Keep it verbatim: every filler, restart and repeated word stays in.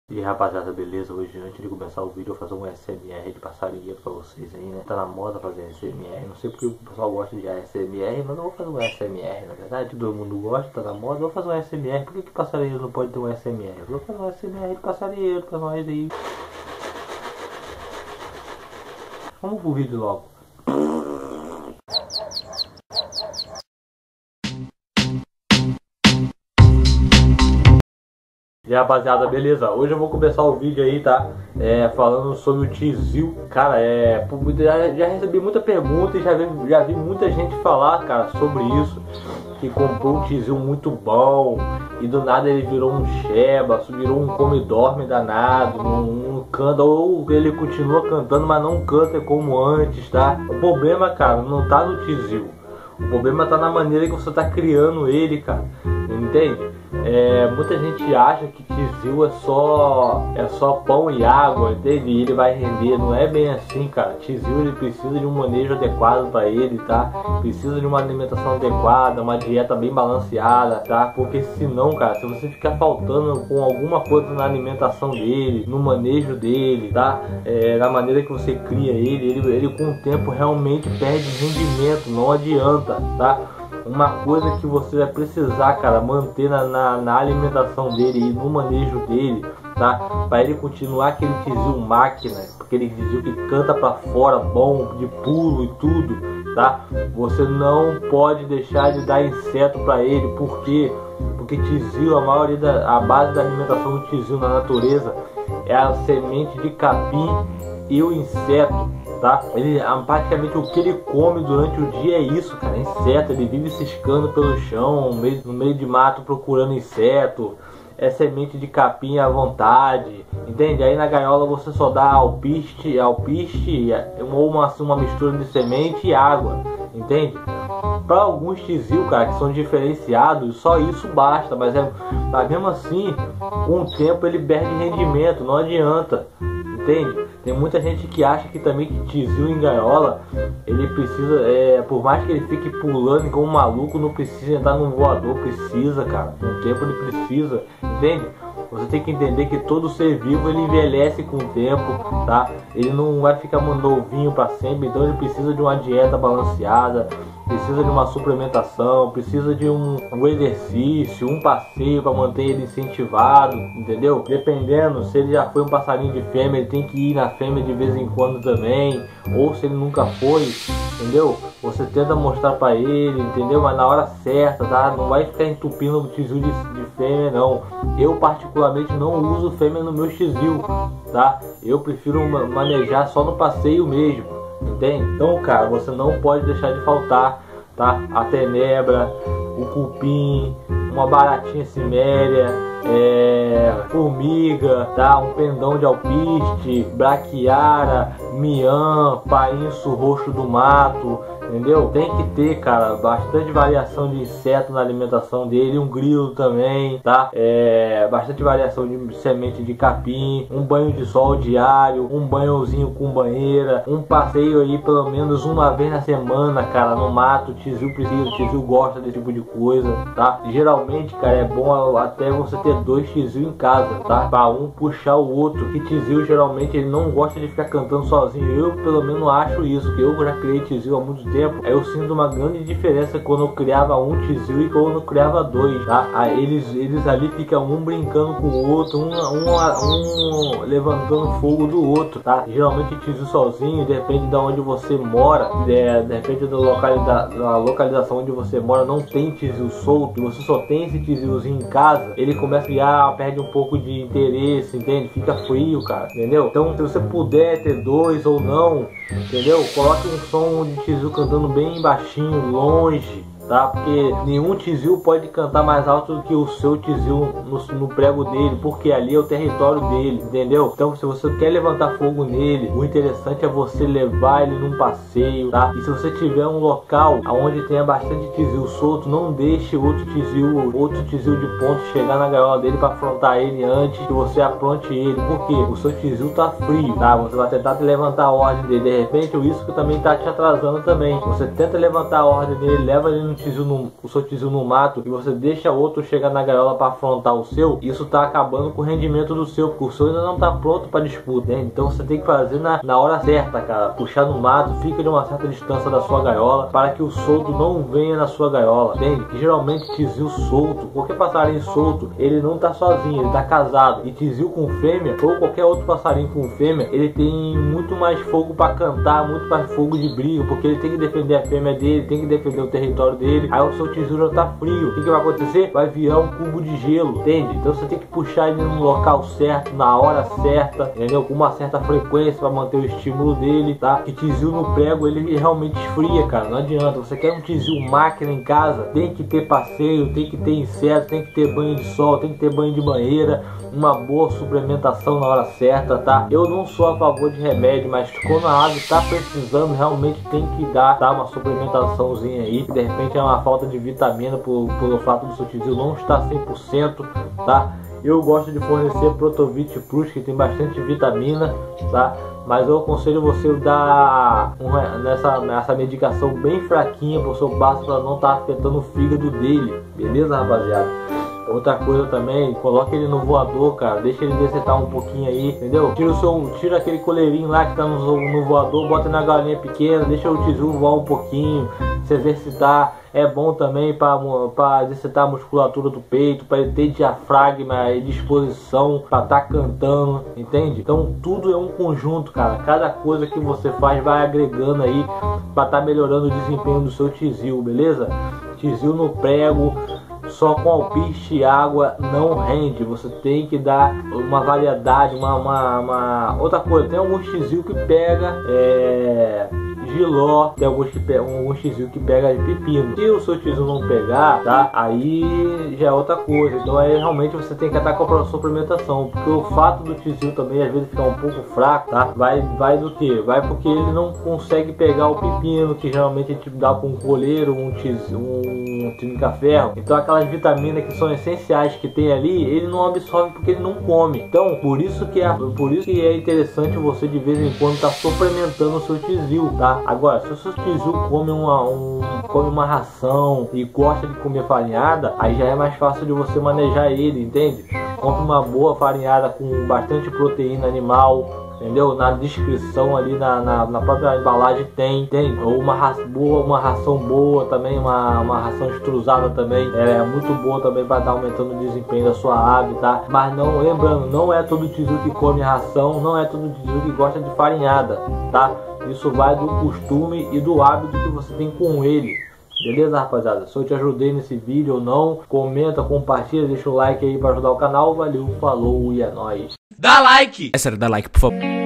E aí, rapaziada, beleza? Hoje, antes de começar o vídeo, eu vou fazer um S M R de passarinho pra vocês aí, né? Tá na moda fazer S M R, não sei porque o pessoal gosta de S M R, mas eu vou fazer um S M R, na verdade, todo mundo gosta, tá na moda, eu vou fazer um S M R. Por que que passarinho não pode ter um S M R? Eu vou fazer um S M R de passarinho pra nós aí. Vamos pro vídeo logo. E aí, rapaziada, beleza? Hoje eu vou começar o vídeo aí, tá? É, falando sobre o Tizil. Cara, é, já, já recebi muita pergunta e já vi, já vi muita gente falar, cara, sobre isso. Que comprou um Tizil muito bom e do nada ele virou um Sheba, virou um come-dorme danado, não, canta, ou ele continua cantando, mas não canta como antes, tá? O problema, cara, não tá no Tizil. O problema tá na maneira que você tá criando ele, cara. Entende? É, muita gente acha que Tizil é só é só pão e água, entende? E ele vai render. Não é bem assim, cara. Tizil ele precisa de um manejo adequado para ele, tá? Precisa de uma alimentação adequada, uma dieta bem balanceada, tá? Porque senão, cara, se você ficar faltando com alguma coisa na alimentação dele, no manejo dele, tá? É, na maneira que você cria ele, ele, ele com o tempo realmente perde rendimento, não adianta, tá? Uma coisa que você vai precisar, cara, manter na, na, na alimentação dele e no manejo dele, tá? Para ele continuar aquele Tizil máquina, aquele Tizil que canta para fora, bom, de pulo e tudo, tá? Você não pode deixar de dar inseto para ele, por quê? Porque Tizil, a maioria da a base da alimentação do Tizil na natureza é a semente de capim e o inseto. Tá? Ele, praticamente o que ele come durante o dia é isso, cara, inseto. Ele vive ciscando pelo chão, no meio, no meio de mato procurando inseto. É semente de capim à vontade, entende? Aí na gaiola você só dá alpiste, alpiste ou uma, uma mistura de semente e água, entende? Para alguns Tizil, cara, que são diferenciados, só isso basta, mas é, mas mesmo assim, com o tempo ele perde rendimento, não adianta. Entende? Tem muita gente que acha que também que Tizil em gaiola, ele precisa, é, por mais que ele fique pulando como um maluco, não precisa entrar num voador, precisa, cara. Com o tempo ele precisa, entende? Você tem que entender que todo ser vivo ele envelhece com o tempo, tá? Ele não vai ficar novinho para sempre, então ele precisa de uma dieta balanceada, precisa de uma suplementação, precisa de um, um exercício, um passeio para manter ele incentivado, entendeu? Dependendo, se ele já foi um passarinho de fêmea, ele tem que ir na fêmea de vez em quando também, ou se ele nunca foi, entendeu? Você tenta mostrar para ele, entendeu? Mas na hora certa, tá? Não vai ficar entupindo o Tizil de, de fêmea, não. Eu particularmente não uso fêmea no meu Tizil, tá? Eu prefiro manejar só no passeio mesmo, entende? Então, cara, você não pode deixar de faltar, tá? A tenebra, o cupim, uma baratinha ciméria, é, formiga, tá? Um pendão de alpiste, braquiara, miã, painço roxo do mato, entendeu? Tem que ter, cara, bastante variação de inseto na alimentação dele, um grilo também, tá? É, bastante variação de semente de capim, um banho de sol diário, um banhozinho com banheira, um passeio aí pelo menos uma vez na semana, cara, no mato. O Tizil precisa, o Tizil gosta desse tipo de coisa, tá? Geralmente, cara, é bom até você ter dois Tizil em casa, tá? Pra um puxar o outro, que Tizil geralmente ele não gosta de ficar cantando sozinho. Eu pelo menos acho isso, que eu já criei Tizil há muito tempo. Aí eu sinto uma grande diferença quando eu criava um Tizil e quando eu criava dois, tá? Aí eles, eles ali ficam um brincando com o outro, um, um, um levantando fogo do outro, tá? Geralmente Tizil sozinho, depende de onde você mora, é, depende da, localidade, da localização onde você mora, não tem Tizil solto, você só tem esse Tizilzinho em casa, ele começa a criar, perde um pouco de interesse, entende? Fica frio, cara, entendeu? Então se você puder ter dois ou não, entendeu? Coloque um som de Tizil cantando bem baixinho, longe, tá? Porque nenhum Tizil pode cantar mais alto do que o seu Tizil no, no prego dele, porque ali é o território dele, entendeu? Então se você quer levantar fogo nele, o interessante é você levar ele num passeio, tá? E se você tiver um local onde tenha bastante Tizil solto, não deixe outro Tizil, outro Tizil de ponto chegar na gaiola dele para afrontar ele antes que você apronte ele, porque o seu Tizil tá frio, tá? Você vai tentar levantar a ordem dele, de repente isso que também tá te atrasando também. Você tenta levantar a ordem dele, leva ele no tizil no, o seu tizil no mato e você deixa outro chegar na gaiola para afrontar o seu, isso tá acabando com o rendimento do seu, porque o seu ainda não tá pronto para disputa, né? Então você tem que fazer na, na hora certa, cara. Puxar no mato, fica de uma certa distância da sua gaiola para que o solto não venha na sua gaiola, entende? Que geralmente tizil solto, qualquer passarinho solto, ele não tá sozinho, ele tá casado. E tizil com fêmea, ou qualquer outro passarinho com fêmea, ele tem muito mais fogo para cantar, muito mais fogo de briga, porque ele tem que defender a fêmea dele, tem que defender o território dele. Aí o seu tizil já tá frio. O que, que vai acontecer? Vai virar um cubo de gelo, entende? Então você tem que puxar ele no local certo, na hora certa, entendeu? Com uma certa frequência para manter o estímulo dele, tá? Que tizil no prego, ele realmente esfria, cara. Não adianta. Você quer um tizil máquina em casa, tem que ter passeio, tem que ter inseto, tem que ter banho de sol, tem que ter banho de banheira, uma boa suplementação na hora certa, tá? Eu não sou a favor de remédio, mas quando a ave tá precisando, realmente tem que dar, tá? Uma suplementaçãozinha aí. De repente é uma falta de vitamina por, pelo fato do seu tizil não estar cem por cento, tá? Eu gosto de fornecer Protovit Plus, que tem bastante vitamina, tá? Mas eu aconselho você dar uma, nessa, nessa medicação bem fraquinha pro seu passo, para não estar tá afetando o fígado dele, beleza, rapaziada? Outra coisa também, coloca ele no voador, cara. Deixa ele decetar um pouquinho aí, entendeu? Tira, o seu, tira aquele coleirinho lá que tá no, no voador, bota na galinha pequena, deixa o tizil voar um pouquinho, se exercitar. É bom também para exercitar a musculatura do peito, para ele ter diafragma e disposição para estar tá cantando, entende? Então tudo é um conjunto, cara. Cada coisa que você faz vai agregando aí para estar tá melhorando o desempenho do seu tizil, beleza? Tizil no prego só com alpiste e água não rende. Você tem que dar uma variedade, uma, uma, uma... outra coisa. Tem alguns tizil que pega é... giló, tem alguns que pegam alguns tizil que pega pepino. Se o seu tizil não pegar, tá? Aí já é outra coisa. Então aí realmente você tem que estar com a suplementação, porque o fato do tizil também às vezes ficar um pouco fraco, tá? Vai, vai do que? Vai porque ele não consegue pegar o pepino, que geralmente a gente dá com um coleiro, um tizil, um trinca-ferro. Então aquelas vitaminas que são essenciais que tem ali, ele não absorve porque ele não come. Então por isso que é, por isso que é interessante você de vez em quando estar tá suplementando o seu tizil, tá? Agora, se o seu tizil come uma, um, come uma ração e gosta de comer farinhada, aí já é mais fácil de você manejar ele, entende? Compre uma boa farinhada com bastante proteína animal, entendeu? Na descrição ali, na, na, na própria embalagem tem, tem. Ou uma ração boa, uma ração boa também, uma, uma ração extrusada também, é muito boa também para estar aumentando o desempenho da sua ave, tá? Mas não, lembrando, não é todo tizil que come ração, não é todo tizil que gosta de farinhada, tá? Isso vai do costume e do hábito que você tem com ele. Beleza, rapaziada? Se eu te ajudei nesse vídeo ou não, comenta, compartilha, deixa o like aí para ajudar o canal. Valeu, falou e é nóis. Dá like! É sério, dá like, por favor.